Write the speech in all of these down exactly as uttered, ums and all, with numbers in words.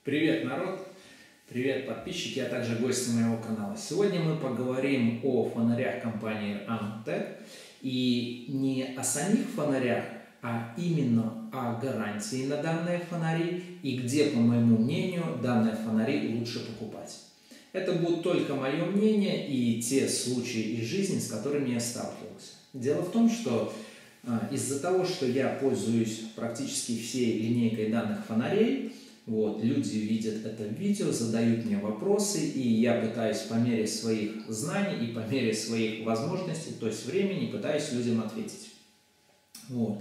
Привет, народ! Привет, подписчики, а также гости моего канала. Сегодня мы поговорим о фонарях компании Amtec. И не о самих фонарях, а именно о гарантии на данные фонари и где, по моему мнению, данные фонари лучше покупать. Это будет только мое мнение и те случаи из жизни, с которыми я сталкивался. Дело в том, что из-за того, что я пользуюсь практически всей линейкой данных фонарей, вот, люди видят это видео, задают мне вопросы, и я пытаюсь по мере своих знаний и по мере своих возможностей, то есть времени, пытаюсь людям ответить. Вот.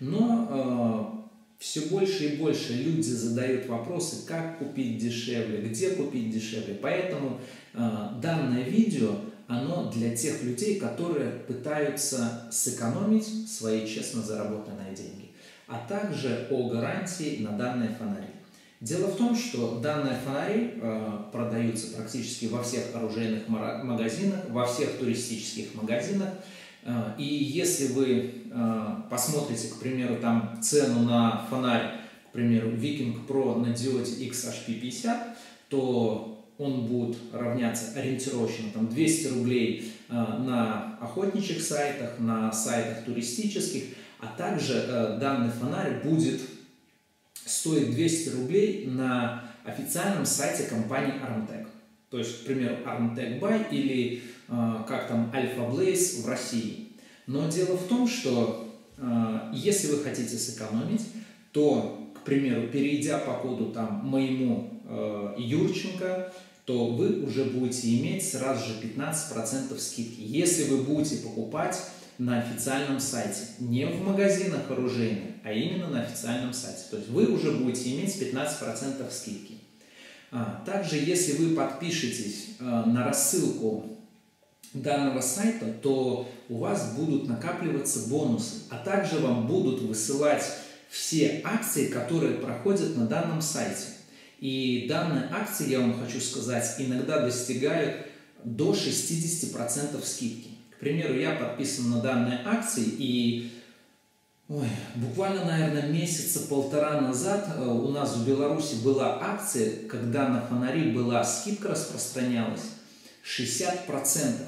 Но э, все больше и больше люди задают вопросы, как купить дешевле, где купить дешевле. Поэтому э, данное видео, оно для тех людей, которые пытаются сэкономить свои честно заработанные деньги, а также о гарантии на данные фонари. Дело в том, что данные фонари э, продаются практически во всех оружейных магазинах, во всех туристических магазинах. Э, и если вы э, посмотрите, к примеру, там цену на фонарь, к примеру, Viking Pro на диоде икс эйч пи пятьдесят, то он будет равняться ориентировочно там, двести рублей э, на охотничьих сайтах, на сайтах туристических, а также э, данный фонарь будет стоит двести рублей на официальном сайте компании Amtec. То есть, к примеру, Amtec Buy или э, как там Alpha Blaze в России. Но дело в том, что э, если вы хотите сэкономить, то, к примеру, перейдя по коду там моему э, Юрченко, то вы уже будете иметь сразу же пятнадцать процентов скидки. Если вы будете покупать на официальном сайте, не в магазинах оружейных, а именно на официальном сайте. То есть вы уже будете иметь пятнадцать процентов скидки. А, также, если вы подпишетесь а, на рассылку данного сайта, то у вас будут накапливаться бонусы, а также вам будут высылать все акции, которые проходят на данном сайте. И данные акции, я вам хочу сказать, иногда достигают до шестидесяти процентов скидки. К примеру, я подписан на данные акции, и ой, буквально, наверное, месяца полтора назад у нас в Беларуси была акция, когда на фонари была скидка, распространялась шестьдесят процентов.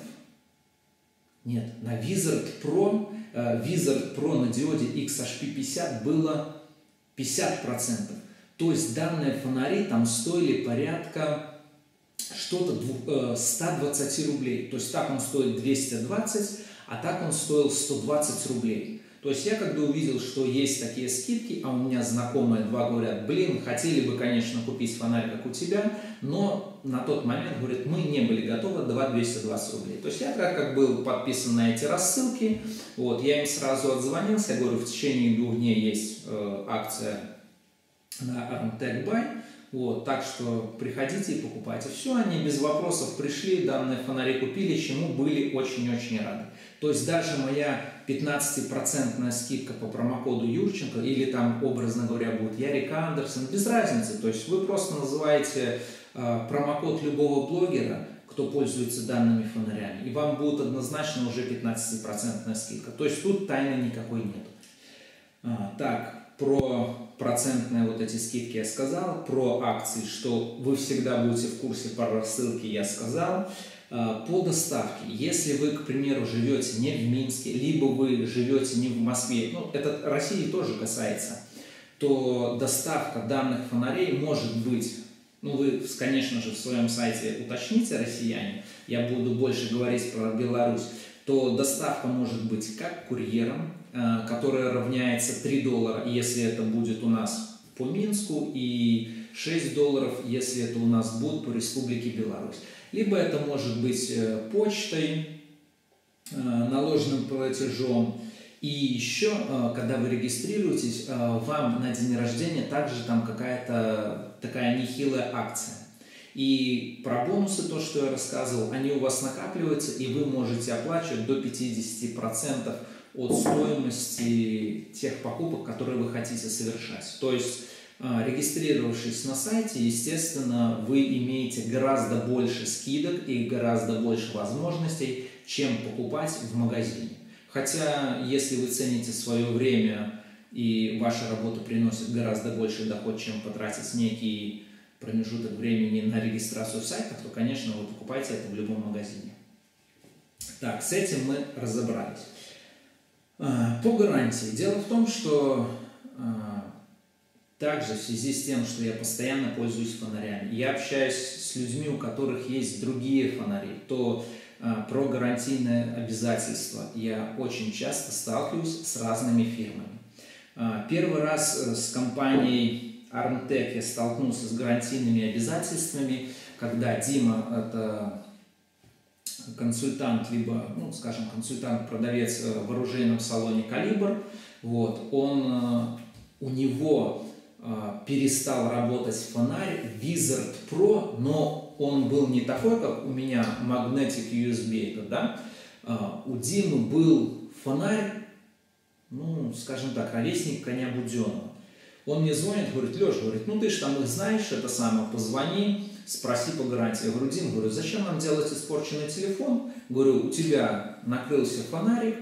Нет, на Wizard Pro, Wizard Pro на диоде икс эйч пи пятьдесят было пятьдесят процентов. То есть данные фонари там стоили порядка что-то ста двадцати рублей. То есть так он стоит двести двадцать, а так он стоил сто двадцать рублей. То есть я когда увидел, что есть такие скидки, а у меня знакомые два говорят: блин, хотели бы, конечно, купить фонарь, как у тебя, но на тот момент, говорят, мы не были готовы давать двести двадцать рублей. То есть я как, как был подписан на эти рассылки, вот, я им сразу отзвонился, я говорю, в течение двух дней есть э, акция на Amtec Buy. Вот, так что приходите и покупайте. Все, они без вопросов пришли, данные фонари купили, чему были очень-очень рады. То есть даже моя пятнадцатипроцентная скидка по промокоду Юрченко или там, образно говоря, будет Ярик Андерсон, без разницы. То есть вы просто называете э, промокод любого блогера, кто пользуется данными фонарями, и вам будет однозначно уже пятнадцатипроцентная скидка. То есть тут тайны никакой нет. А, так. Про процентные вот эти скидки я сказал, про акции, что вы всегда будете в курсе, по рассылке я сказал. По доставке, если вы, к примеру, живете не в Минске, либо вы живете не в Москве, ну, это России тоже касается, то доставка данных фонарей может быть, ну, вы, конечно же, в своем сайте уточните, россияне, я буду больше говорить про Беларусь, то доставка может быть как курьером, которая равняется три доллара, если это будет у нас по Минску, и шесть долларов, если это у нас будет по Республике Беларусь. Либо это может быть почтой, наложенным платежом. И еще, когда вы регистрируетесь, вам на день рождения также там какая-то такая нехилая акция. И про бонусы, то, что я рассказывал, они у вас накапливаются, и вы можете оплачивать до пятидесяти процентов от стоимости тех покупок, которые вы хотите совершать. То есть, регистрировавшись на сайте, естественно, вы имеете гораздо больше скидок и гораздо больше возможностей, чем покупать в магазине. Хотя, если вы цените свое время и ваша работа приносит гораздо больший доход, чем потратить некий промежуток времени на регистрацию в сайтах, то, конечно, вы покупаете это в любом магазине. Так, с этим мы разобрались. По гарантии. Дело в том, что также в связи с тем, что я постоянно пользуюсь фонарями, я общаюсь с людьми, у которых есть другие фонари, то про гарантийные обязательства я очень часто сталкиваюсь с разными фирмами. Первый раз с компанией Armtec я столкнулся с гарантийными обязательствами, когда Дима, это консультант, либо, ну, скажем, консультант-продавец в оружейном салоне «Калибр», вот, он, у него перестал работать фонарь Wizard Pro, но он был не такой, как у меня Magnetic ю эс би, да? У Димы был фонарь, ну, скажем так, ровесник коня Буденова. Он мне звонит, говорит: Леш, говорит, ну ты же там их знаешь, это самое, позвони, спроси по гарантии. Я говорю: Дим, говорю, зачем нам делать испорченный телефон? Говорю, у тебя накрылся фонарик,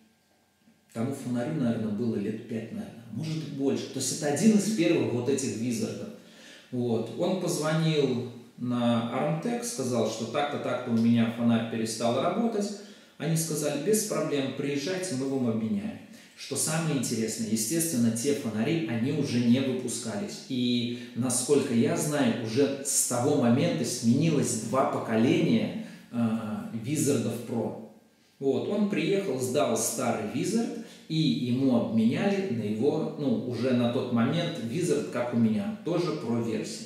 тому фонарю, наверное, было лет пять, наверное, может быть больше. То есть это один из первых вот этих визардов. Вот. Он позвонил на Armtec, сказал, что так-то, так-то у меня фонарь перестал работать. Они сказали: без проблем, приезжайте, мы вам обменяем. Что самое интересное, естественно, те фонари, они уже не выпускались. И, насколько я знаю, уже с того момента сменилось два поколения э, Wizardов Pro. Вот, он приехал, сдал старый Wizard, и ему обменяли на его, ну, уже на тот момент Wizard, как у меня, тоже Pro версии.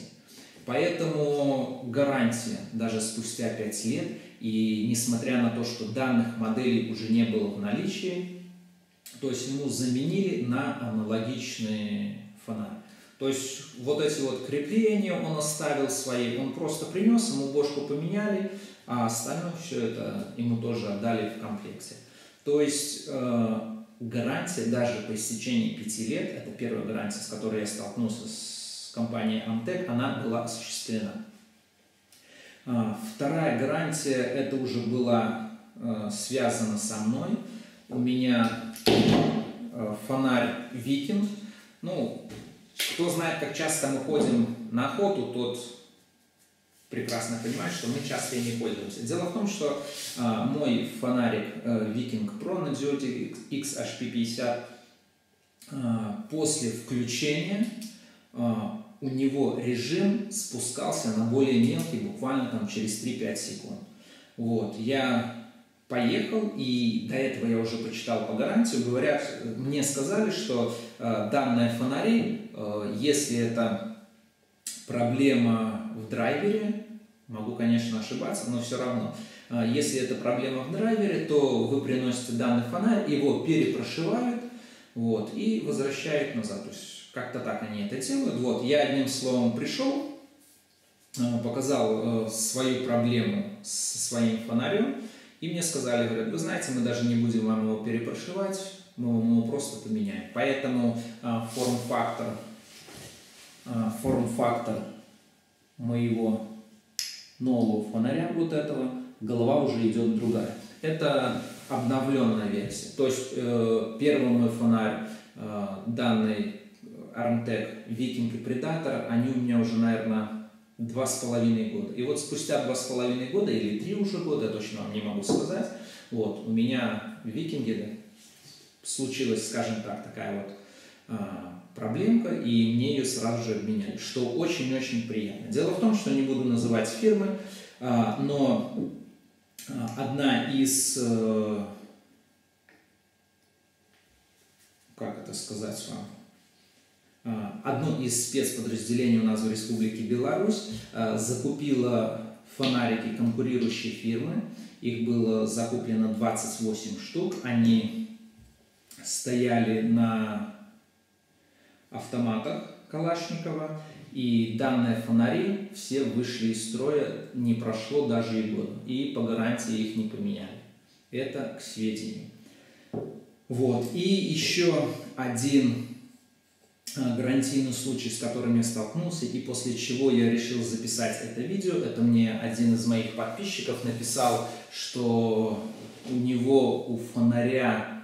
Поэтому гарантия даже спустя пять лет, и несмотря на то, что данных моделей уже не было в наличии, то есть ему заменили на аналогичный фонарь. То есть вот эти вот крепления он оставил свои, он просто принес, ему бошку поменяли, а остальное все это ему тоже отдали в комплекте. То есть э, гарантия даже по истечении пяти лет, это первая гарантия, с которой я столкнулся с компанией Armtec, она была осуществлена. А, вторая гарантия, это уже была э, связана со мной. У меня э, фонарь Викинг. Ну, кто знает, как часто мы ходим на охоту, тот прекрасно понимает, что мы часто и не пользуемся. Дело в том, что э, мой фонарик э, Викинг Pro на диоде икс эйч пи пятьдесят э, после включения э, у него режим спускался на более мелкий, буквально там через три-пять секунд. Вот, я поехал, и до этого я уже почитал по гарантии, говорят, мне сказали, что э, данные фонари, э, если это проблема в драйвере, могу, конечно, ошибаться, но все равно, э, если это проблема в драйвере, то вы приносите данный фонарь, его перепрошивают, вот, и возвращают назад. То есть как-то так они это делают. Вот, я одним словом пришел, э, показал э, свою проблему со своим фонарем, и мне сказали, говорят, вы знаете, мы даже не будем вам его перепрошивать, мы вам его просто поменяем. Поэтому э, форм-фактор э, форм-фактор моего нового фонаря, вот этого, голова уже идет другая. Это обновленная версия. То есть э, первый мой фонарь, э, данный Armtec Viking и Predator, они у меня уже, наверное, два с половиной года. И вот спустя два с половиной года или три уже года, я точно вам не могу сказать, вот, у меня в Викинге случилась, скажем так, такая вот а, проблемка, и мне ее сразу же обменяли, что очень-очень приятно. Дело в том, что не буду называть фирмы, а, но а, одна из, а, как это сказать вам, одно из спецподразделений у нас в Республике Беларусь закупило фонарики конкурирующей фирмы. Их было закуплено двадцать восемь штук. Они стояли на автоматах Калашникова. И данные фонари все вышли из строя, не прошло даже и года. И по гарантии их не поменяли. Это к сведению. Вот. И еще один гарантийный случай, с которым я столкнулся, и после чего я решил записать это видео. Это мне один из моих подписчиков написал, что у него, у фонаря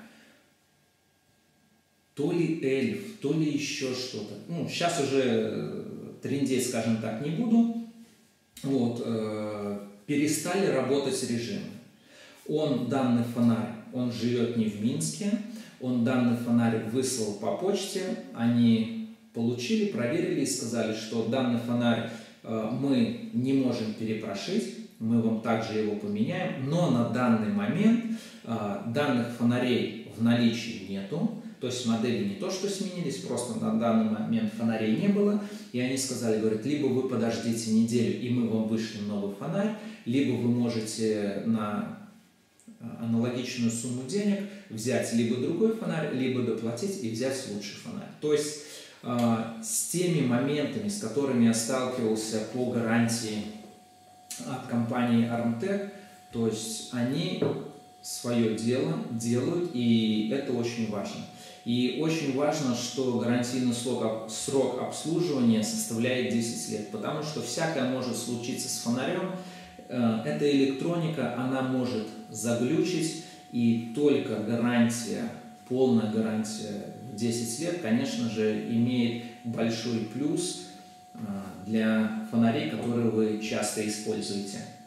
то ли эльф, то ли еще что-то. Ну, сейчас уже трындеть, скажем так, не буду, вот, перестали работать режимы. Он, данный фонарь, он живет не в Минске, он данный фонарь выслал по почте, они получили, проверили и сказали, что данный фонарь мы не можем перепрошить, мы вам также его поменяем, но на данный момент данных фонарей в наличии нету, то есть модели не то что сменились, просто на данный момент фонарей не было, и они сказали, говорят, либо вы подождите неделю, и мы вам вышлем новый фонарь, либо вы можете на аналогичную сумму денег взять либо другой фонарь, либо доплатить и взять лучший фонарь. То есть э, с теми моментами, с которыми я сталкивался по гарантии от компании Armtec, то есть они свое дело делают, и это очень важно. И очень важно, что гарантийный срок, срок обслуживания составляет десять лет, потому что всякое может случиться с фонарем. Эта электроника, она может заглючить, и только гарантия, полная гарантия в десять лет, конечно же, имеет большой плюс для фонарей, которые вы часто используете.